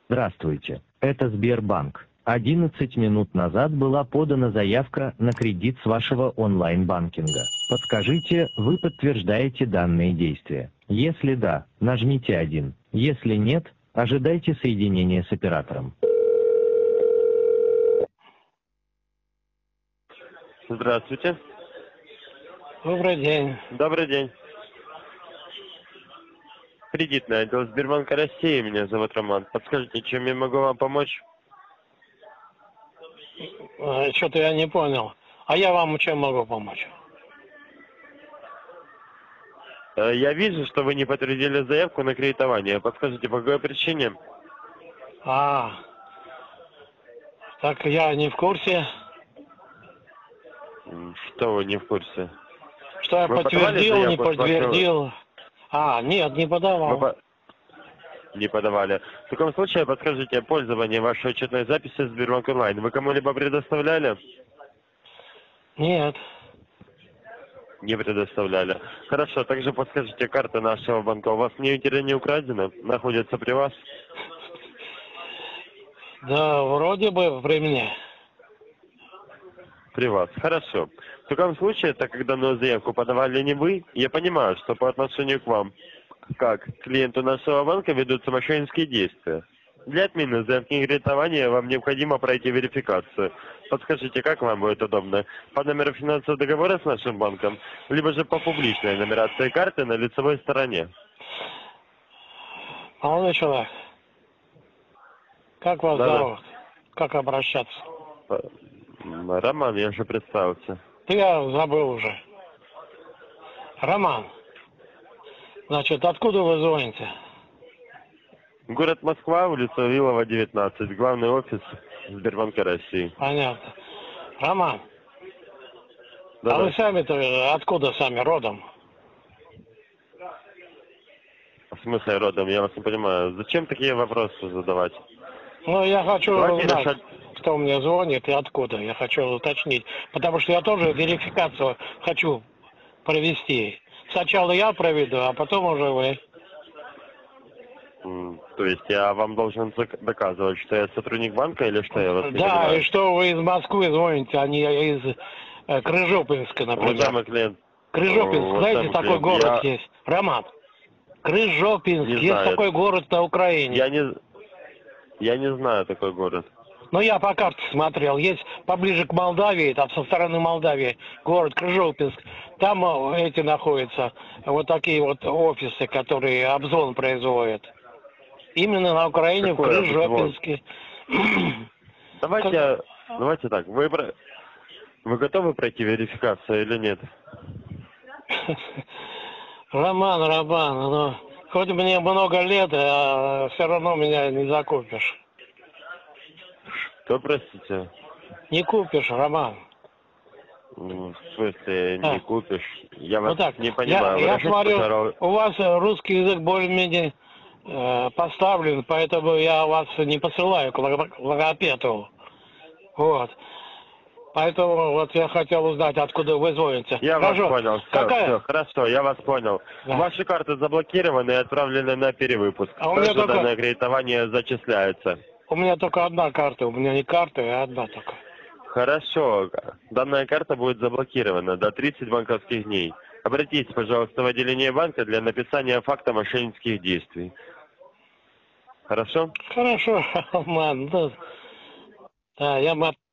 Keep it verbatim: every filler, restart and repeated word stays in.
Здравствуйте, это Сбербанк. одиннадцать минут назад была подана заявка на кредит с вашего онлайн-банкинга. Подскажите, вы подтверждаете данные действия? Если да, нажмите один. Если нет, ожидайте соединения с оператором. Здравствуйте. Добрый день. Добрый день. Кредитный отдел Сбербанка России, меня зовут Роман. Подскажите, чем я могу вам помочь? Что-то я не понял. А я вам чем могу помочь? Э, Я вижу, что вы не подтвердили заявку на кредитование. Подскажите, по какой причине? А, так я не в курсе, М, Что вы не в курсе? что я Вы подавали подтвердил, не заявку с вашего- подтвердил. А, нет, не Вы подавал. по- Не подавали. В таком случае, подскажите, пользование вашей учетной записи в Сбербанк онлайн вы кому-либо предоставляли? Нет. Не предоставляли. Хорошо, также подскажите, карта нашего банка у вас нигде не украдена? Находится при вас? Да, вроде бы при мне. При вас. Хорошо. В таком случае, так как данную заявку подавали не вы, я понимаю, что по отношению к вам, как к клиенту нашего банка, ведутся мошеннические действия. Для отмены заявки кредитования вам необходимо пройти верификацию. Подскажите, как вам будет удобно? По номеру финансового договора с нашим банком, либо же по публичной нумерации карты на лицевой стороне? Молодой человек, как вас Да-да. зовут? Как обращаться? М, Роман, я же представился. Ты я забыл уже. Роман, значит, откуда вы звоните? Город Москва, улица Вилова, девятнадцать. Главный офис Сбербанка России. Понятно. Роман, Да-да. а вы сами-то откуда сами родом? В смысле родом? Я вас не понимаю. Зачем такие вопросы задавать? Ну, я хочу Давайте знать, решать. кто мне звонит и откуда. Я хочу уточнить. Потому что я тоже верификацию хочу провести. Сначала я проведу, а потом уже вы. М, То есть я вам должен зак- доказывать, что я сотрудник банка или что? Я вас не Да, понимаю. и что вы из Москвы звоните, а не из э, Крыжопинска, например. Уважаемый клиент. Крыжопинск, О, знаете, уважаемый такой клиент, город я- есть. Роман. Крыжопинск, Не есть знаю. такой город на Украине. Я не, я не знаю такой город. Ну, я по карте смотрел. Есть поближе к Молдавии, там со стороны Молдавии, город Крыжопинск. Там э, эти находятся, вот такие вот офисы, которые обзвон производят. Именно на Украине, Какой в обзвон? Крыжопинске. Давайте, Как- давайте так. Вы, про- вы готовы пройти верификацию или нет? Роман, Роман, ну, хоть мне много лет, а все равно меня не закупишь. Что, простите? Не купишь, Роман. М, В смысле, А. не купишь? Я вас Вот так. не понимаю. Я, Вы я расскажите, смотрю, пожалуйста. у вас э, русский язык более-менее э, поставлен, поэтому я вас не посылаю к лого- к логопеду. Вот. Поэтому вот я хотел узнать, откуда вы звоните. Я Хорошо. вас понял. Все, Какая? все, хорошо, я вас понял. Да. Ваши карты заблокированы и отправлены на перевыпуск. А у меня Также только- данное кредитование зачисляется. У меня только одна карта. У меня не карта, а одна только. Хорошо. Данная карта будет заблокирована до тридцати банковских дней. Обратитесь, пожалуйста, в отделение банка для написания факта мошеннических действий. Хорошо? Хорошо, Роман. Ну, да, я мо-